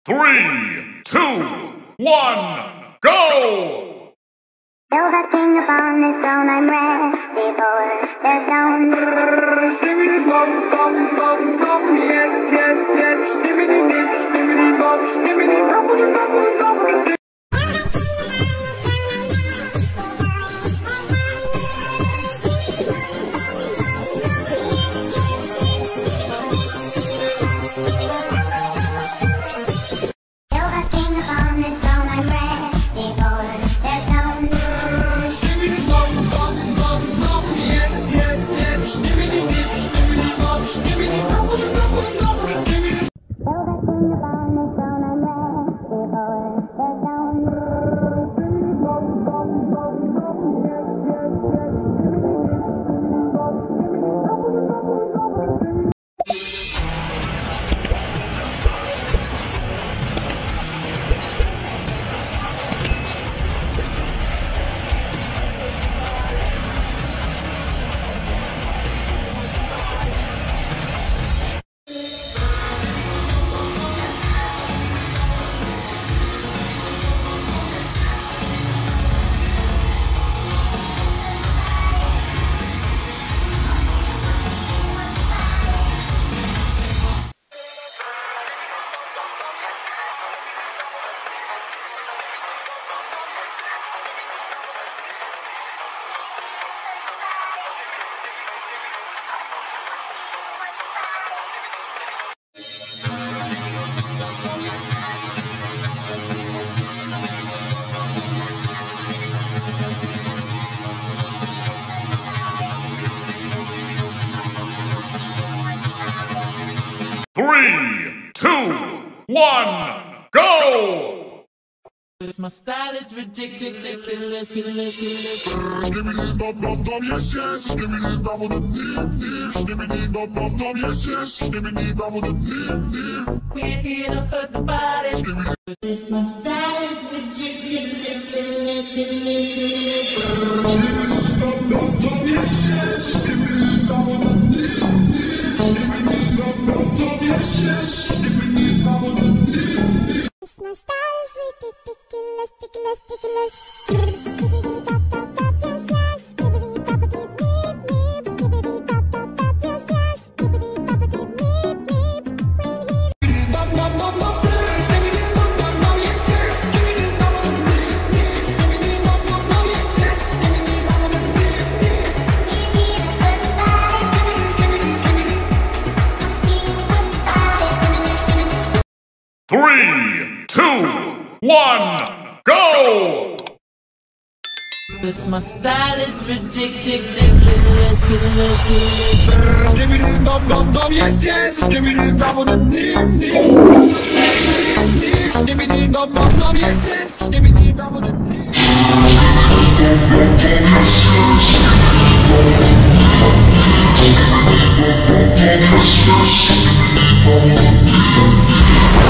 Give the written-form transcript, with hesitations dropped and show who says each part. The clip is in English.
Speaker 1: 3, 2, 1, go!
Speaker 2: Build a king upon this throne, I'm ready for their throne.
Speaker 3: Skibidi bop bop bop bop, yes yes yes. Skibidi dip, skibidi bop, skibidi bubble bubble bubble.
Speaker 1: 3, 2, 1, go!
Speaker 4: My style is ridiculous.
Speaker 3: Skibidi bop bop bop, yes yes. Skibidi bubble dip dip. Skibidi bop bop bop, yes yes. Skibidi bubble dip dip.
Speaker 4: We ain't here to hurt nobody.
Speaker 2: This my style is ridiculous.
Speaker 3: Skibidi bop bop bop, yes yes. Skibidi bubble dip dip. Skibidi bop bop bop, yes yes. Skibidi bubble dip dip.
Speaker 2: My style is ridiculous, ridiculous, Skibidi bop bop bop, yes yes. Skibidi bop dip beep beep. Skibidi bop bop bop, yes yes. Skibidi bop dip beep beep.
Speaker 3: Skibidi bop bop bop bop. Skibidi bop bop bop, yes yes. Skibidi bop dip beep. Skibidi bop bop bop, yes yes. Skibidi bop dip beep. Skibidi skibidi skibidi.
Speaker 2: I'm seeing good bodies.
Speaker 1: 3, 2, 1, go!
Speaker 4: This my style is ridiculous.
Speaker 3: Skibidi bop bop bop, yes yes. Skibidi bop dip beep. Skibidi bop bop bop, yes yes. Skibidi bop dip beep.
Speaker 2: Skibidi